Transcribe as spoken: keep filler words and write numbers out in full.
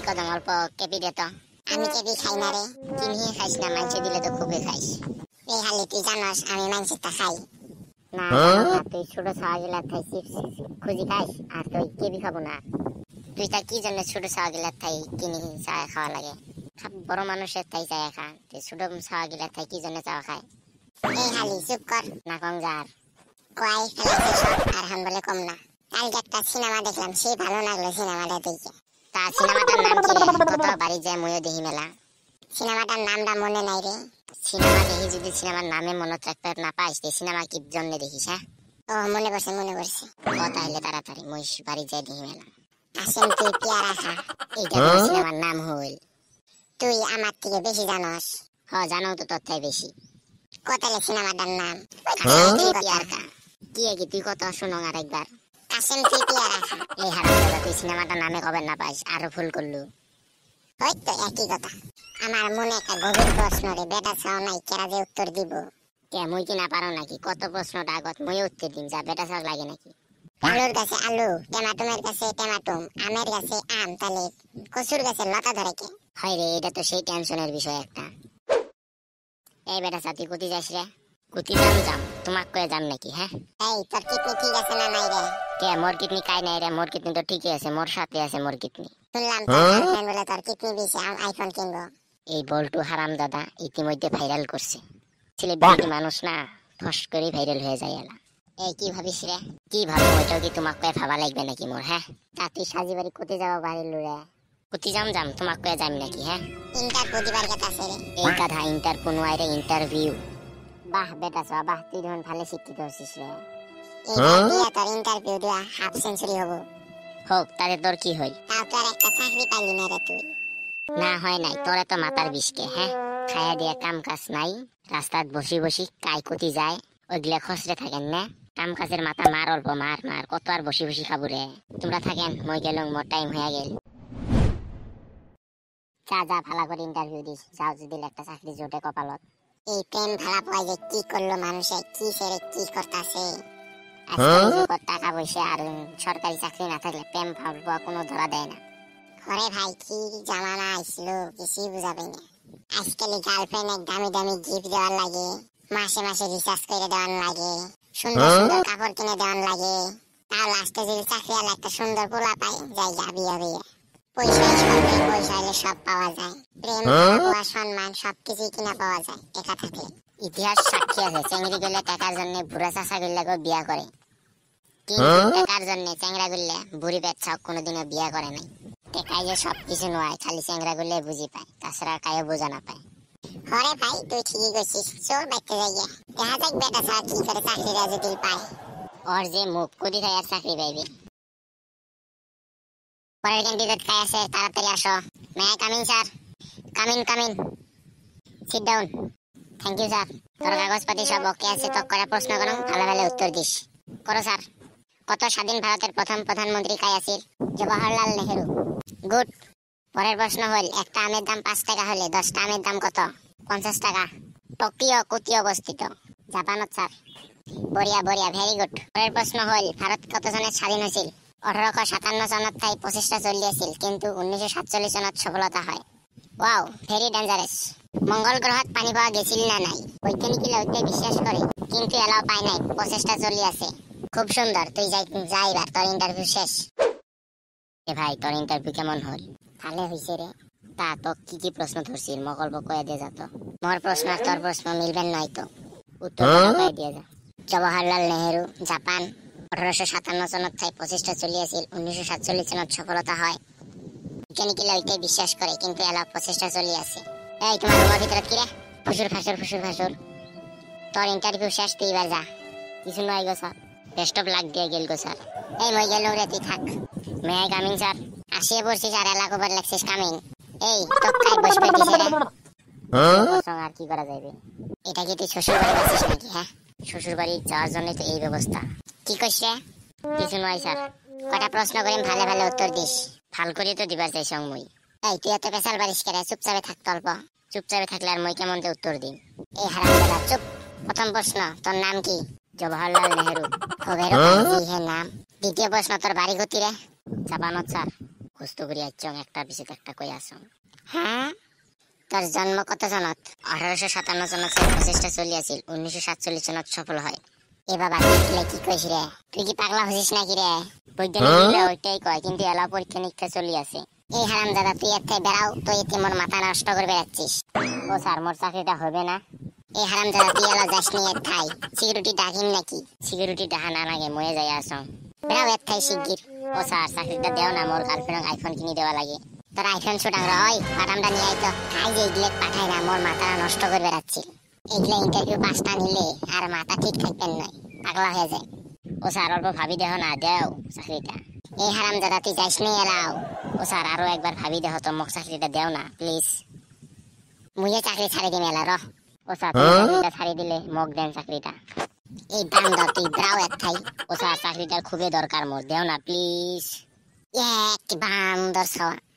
কদম অল্প কেপি দে তো। আমি কেপি খাই না রে। কিনিয়ে খাইস না, মানুষে দিলে তো খুবই খাইস। এই হালি তুই জানাস আমি মানুষের তা খাই না। তুই ছোট ছাওয়া গিলা খাই চিপস খুঁজি খাইস, আর তুই কেবি খাবো না। তুই তা কি জন্য ছোট ছাওয়া গিলা খাই কিনি চা খাওয়া লাগে? বড় মানুষের তাই চায় খা, তুই ছোট ছাওয়া গিলা খাই কি জন্য চাওয়া খায়? এই হালি চুপ কর না, কম যার কয় ফেলাইছে সব আর হাম বলে কম না। কালকে একটা সিনেমা দেখলাম, সেই ভালো লাগলো সিনেমাটা দেখে। তা সিনেমাটার নাম কি রে? কত বাড়ি যায় ময়ও দেখি মেলা। সিনেমাটার নামটা মনে নাই রে। সিনেমা দেখি যদি সিনেমার নামে মনে রাখতে না পাইস, সিনেমা কি জন্য দেখিস? হ্যাঁ ও মনে পড়ছে মনে পড়ছে। কথা হইলে তাড়াতাড়ি মহিষ বাড়ি যায় দেখি মেলা। আসেন তুই পেয়ারা খা, এইটা সিনেমার নাম হইল। তুই আমার থেকে বেশি জানস। হ জানো তো তোর থেকে বেশি। কতালে সিনেমাটার নাম পেয়ারা খা। কি কি তুই কত শুনো আর একবার। আসেন তুই পেয়ারা খা। এই হারামজাদা তুই সিনেমাটার নামে কবে না পাইস, আরো ভুল করলু। হয়তো একই কথা। আমার মনে একটা গভীর প্রশ্ন রে, বেটা চাও নাই কেরা যে উত্তর দিব। কে মুই কি না পারো নাকি? কত প্রশ্নটা আগত মই উত্তর দিন, যা বেটা চাও লাগে নাকি? আলুর গাছে আলু, টমাটোমের গাছে টমাটোম, আমের গাছে আম, তাহলে কচুর গাছে লতা ধরে কে? হয় রে, এটা তো সেই টেনশনের বিষয় একটা। এই বেটা চা তুই কুতি যাস রে? কুতি যাম যাম তোমাক কয়ে যাম নাকি? হ্যাঁ এই তোর কিডনি ঠিক আছে না নাই রে? কে মোর কিডনি কাই নাই রে, মোর কিডনি তো ঠিকই আছে, মোর সাথে আছে মোর কিডনি। শুনলাম তোর গার্লফ্রেন্ড বলে তোর কিডনি দিছে আইফোন কিনবো। এই বল্টু হারামজাদা ইতিমধ্যে ভাইরাল করছে। ছেলে বিটি মানুষ না, ফস করে ভাইরাল হয়ে যায় এলা। এই কি ভাবিস রে? কি ভাবো ওইটাও কি তোমাক কয়ে ভাবা লাগবে নাকি মোর? হ্যাঁ তা তুই সাজি বাড়ি কোথায় যাবো বাড়ির লুড়ে? কুতি যাম যাম তোমাক কয়ে যাম নাকি? হ্যাঁ ইন্টারভিউ দিবার কথা আছে রে। এই কথা ইন্টারভিউ নয় রে, ইন্টারভিউ। বাহ বেটা সা বাহ, তুই যখন ভালো শিক্ষিত হচ্ছিস রে। এই দিয়া তোর ইন্টারভিউ দিয়া হাফ সেঞ্চুরি হবো। হোক তারে তোর কি হই? তাও তোর একটা চাকরি পাইলি না রে তুই। না হয় নাই, তোর এত মাথার বিষকে। হ্যাঁ খায়া দিয়া কাম কাজ নাই, রাস্তাত বসি বসি কাই কুতি যায়, ওইগুলা খসরে থাকেন না। কাম কাজের মাথা মার অল্প, মার মার, কত আর বসি বসি খাবো রে। তোমরা থাকেন, মই গেলুম, মোর টাইম হয়ে গেল। যা যা ভালো করে ইন্টারভিউ দিস, যাও যদি একটা চাকরি জোটে কপালত। এই প্রেম ভাড়া পাওয়া যে কি করলো মানুষে, কি সেরে কি করতেছে। আজকাল যুগত টাকা পয়সা আর সরকারি চাকরি না থাকলে প্রেম ভাড়া কোনো ধরা দেয় না। ঘরে ভাই কি জামানা আইছিল কিছুই বুঝাবে না। আজকাল গার্লফ্রেন্ড এক দামি দামি গিফট দেওয়ার লাগে, মাসে মাসে রিচার্জ করে দেওয়ার লাগে, সুন্দর সুন্দর কাপড় কিনে দেওয়ার লাগে। তাও লাস্টে যদি চাকরি আলা একটা সুন্দর পোলা পাই, যাই যাবি হবে। পয়সা সরকারি পয়সা হলে সব পাওয়া যায়, প্রেম ভালোবাসা সম্মান সবকিছুই কিনা পাওয়া যায় টাকা থাকলে। ইতিহাস সাক্ষী আছে, চেংড়ি গুলে টাকার জন্য বুড়া চাষা গুল্লাকে বিয়া করে, কিন্তু টাকার জন্য চেংড়া গুল্লে বুড়ি বেচ্ছাও কোনোদিনও বিয়া করে নাই। টেকাই যে সবকিছু নয়, খালি চেংড়া গুল্লে বুঝি পায়, তাছাড়া কায়ও বোঝা না পায়। হরে ভাই তুই ঠিকই কইছিস, চল বাইতে যাই গিয়া দেখা যাক বেটা ছাড়া কি করে চাকরিটা যদি পায়। ওর যে মুখ কোদি খাই আর চাকরি পাইবে। পরের ক্যান্ডিডেট কাই আছে, তাড়াতাড়ি আসো। May I coming sir? Coming coming, sit down. Thank you sir. তোর কাগজপাতি সব ওকে আছে, তো করে প্রশ্ন করো, ভালো ভালো উত্তর দিস। করো স্যার। কত স্বাধীন ভারতের প্রথম প্রধানমন্ত্রী কাই আছিল? জওহরলাল নেহেরু। গুড। পরের প্রশ্ন হল, একটা আমের দাম পাঁচ টাকা হলে দশটা আমের দাম কত? পঞ্চাশ টাকা। টোকিও কোথায় অবস্থিত? জাপানত স্যার। বড়িয়া বড়িয়া, ভেরি গুড। পরের প্রশ্ন হল, ভারত কত সনে স্বাধীন হয়েছিল? আঠারোশো সাতান্ন সনত তাই প্রচেষ্টা চলিয়েছিল, কিন্তু উনিশশো সাতচল্লিশ সনত সফলতা হয়। Wow, very dangerous. মঙ্গল গ্রহত পানি পাওয়া গেছিল না নাই? বৈজ্ঞানিকরা ওইটাই বিশ্বাস করে, কিন্তু এলাও পায় নাই, প্রচেষ্টা চলি আছে। খুব সুন্দর, তুই যাই যাইবার, তোর ইন্টারভিউ শেষ। এ ভাই তোর ইন্টারভিউ কেমন হল? ভালো হইছে রে। তা তো কি কি প্রশ্ন ধরছিস মকল্প কয়ে দিয়ে যেত। মোর প্রশ্ন আর তোর প্রশ্ন মিলবেন নয় তো, উত্তর কয়ে দিয়ে যা। জওহরলাল নেহেরু, জাপান, আঠারোশো সাতান্ন সনত তাই প্রচেষ্টা চলিয়েছিল, উনিশশো সাতচল্লিশ সনত সফলতা হয়। বিজ্ঞানীরা ওইটাই বিশ্বাস করে, কিন্তু এলাও প্রচেষ্টা চলি আছে। এই তোমার রুমের ভিতরে কি রে? ফুসুর ফাসুর ফুসুর ফাসুর। তোর ইন্টারভিউ শেষ, তুই এবার যা। কিছু নয় গো স্যার, বেস্ট অফ লাক দিয়ে গেল গো স্যার। এই মই গেল রে, তুই থাক। May I coming sir? আসিয়ে পড়ছিস আর এলাকা উপর লাগছিস কামিং। এই তো কাই বসবে দিছে রে। আর কি করা যাবে? এটা কি তুই শ্বশুর বাড়ি যাচ্ছিস নাকি? হ্যাঁ শ্বশুর বাড়ি যাওয়ার জন্য তো এই ব্যবস্থা। কি কইস রে? কিছু নয় স্যার। কটা প্রশ্ন করিম, ভালো ভালো উত্তর দিস। ভাল করে তো দিবার চাই সং মুই। এই তুই এত পেশাল বাড়িস কেরে, চুপচাপে থাকতে অল্প। চুপচাপে থাকলে আর মই কেমন উত্তর দিই? এই হারামজাদা চুপ। প্রথম প্রশ্ন, তোর নাম কি? জওহরলাল নেহেরু। খবেরও পাইছি হে নাম। দ্বিতীয় প্রশ্ন, তোর বাড়ি কোথায় রে? জাপানত স্যার। মুখস্থ করি আইছং একটা পিছে একটা কই আসং। হ্যাঁ তোর জন্ম কত সনত? আঠারোশো সাতান্ন সনত প্রচেষ্টা চলিয়াছিল, উনিশশো সাতচল্লিশ সনত সফল হয়। এ বাবা তুই কি কইস রে? তুই কি পাগলা হইছিস নাকি রে? বৈজ্ঞানিক ওইটাই কয়, কিন্তু এলা পরীক্ষা নিরীক্ষা চলি আছে। এই হারামজাদা তুই এর থেকে বেড়াও, তুই এতে মোর মাথা নষ্ট করে বেড়াচ্ছিস। ও স্যার মোর চাকরিটা হবে না। এই হারামজাদা তুই এলা যাস নি এর থাই, সিকিউরিটি ডাকিম নাকি? সিকিউরিটি ডাহা না লাগে ময়ে যাই আসং। বেড়াও এর থাই শিগগির। ও স্যার চাকরিটা দেও না, মোর গার্লফ্রেন্ড আইফোন কিনে দেওয়া লাগে। তোর আইফোন ছুটাং রয় বাটামটা নিয়ে আইতো। আই যে এগুলো পাঠাই না, মোর মাথা নষ্ট করে বেড়াচ্ছিল। এগুলো ইন্টারভিউ পাঁচটা নিলে আর মাথা ঠিক থাকবেন নয়, পাগলা হয়ে যায়। ও স্যার অল্প ভাবি দেহ না, দেও চাকরিটা। এই হারামজাদা তুই যাইস নি এলাও। ও স্যার আরো একবার ভাবি দেহ তো, মোক চাকরিটা দেও না প্লিজ। মুইয়ে চাকরি ছাড়ি দিম এলা রহ। ও স্যার তুমি চাকরিটা ছাড়ি দিলে মোক দেন চাকরিটা। এই বান্দর তুই ব্রাও এক থাই। ও স্যার চাকরিটার খুবই দরকার মোর, দেও না প্লিজ। এক বান্দর সওয়া।